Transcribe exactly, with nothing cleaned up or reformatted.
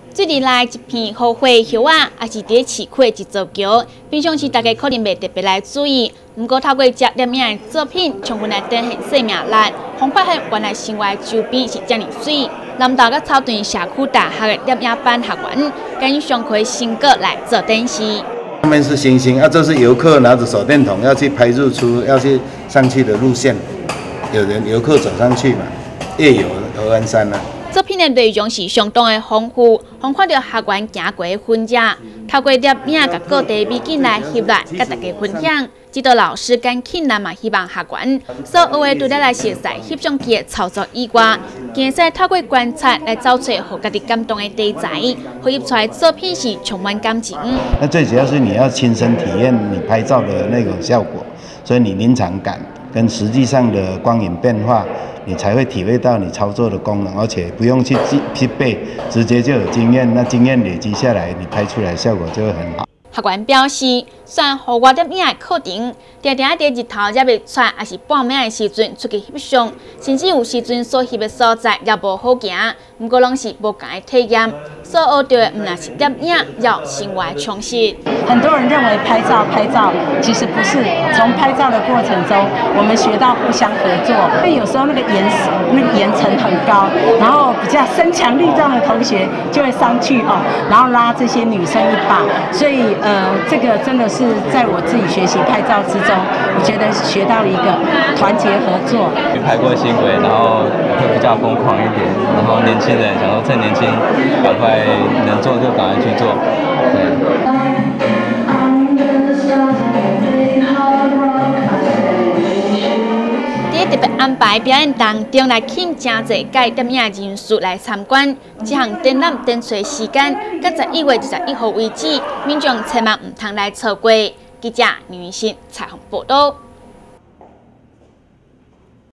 最近来一片好花叶啊，也是伫市区一座桥，平常时大家可能袂特别来注意。不过透过这摄影的作品，充分来展现生命力，方发现原来生活周边是这么水。南投甲草屯社区大学的摄影班学员，敢用上课成果来做展示。 上面是星星啊，这是游客拿着手电筒要去拍日出，要去上去的路线。有人游客走上去嘛，夜游合欢山啊。 作品的内容是相当的丰富，方看到学员行过的分野，透过摄影甲各地美景来翕来，甲大家分享。指导老师跟庆南嘛，希望学员所学的除了来熟悉翕相机的操作以外，更使透过观察来找出互家己感动的题材，绘翕出来作品是充满感情。 那最主要是你要亲身体验你拍照的那种效果，所以你临场感跟实际上的光影变化。你才会体会到你操作的功能，而且不用去记去背，直接就有经验。那经验累积下来，你拍出来效果就会很好。 学员表示，虽然户外摄影的课程，常常在日头才袂出，也是半暝的时阵出去翕相，甚至有时阵所翕的所在也无好行，不过拢是无共的体验。所学到的唔那是摄影，要生活充实。 很多人认为拍照拍照，其实不是。从拍照的过程中，我们学到互相合作。因为有时候那个颜那个颜层很高，然后比较身强力壮的同学就会上去哦，然后拉这些女生一把。所以呃，这个真的是在我自己学习拍照之中，我觉得学到了一个团结合作。 去拍过新闻，然后会比较疯狂一点，然后年轻人想说趁年轻，赶快能做就赶快去做。对。 特别安排表演当中来请真侪介摄影人士来参观，这项展览展出时间，到十一月二十一号为止，民众千万唔通来错过。记者李云欣采访报道。